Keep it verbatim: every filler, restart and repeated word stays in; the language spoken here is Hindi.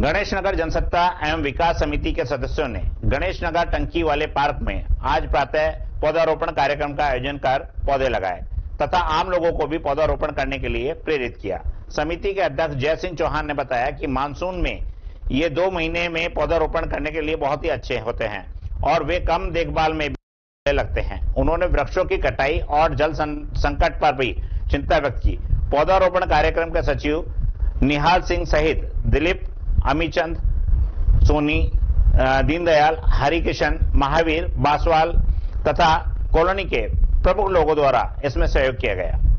गणेश नगर जनसत्ता एवं विकास समिति के सदस्यों ने गणेश नगर टंकी वाले पार्क में आज प्रातः पौधारोपण कार्यक्रम का आयोजन कर पौधे लगाए तथा आम लोगों को भी पौधारोपण करने के लिए प्रेरित किया। समिति के अध्यक्ष जय सिंह चौहान ने बताया कि मानसून में ये दो महीने में पौधारोपण करने के लिए बहुत ही अच्छे होते हैं और वे कम देखभाल में भी लगते हैं। उन्होंने वृक्षों की कटाई और जल संकट पर भी चिंता व्यक्त की। पौधारोपण कार्यक्रम के सचिव निहाल सिंह सहित दिलीप, अमीचंद, सोनी, दीनदयाल, हरिकिशन, महावीर, बासवाल तथा कॉलोनी के प्रमुख लोगों द्वारा इसमें सहयोग किया गया।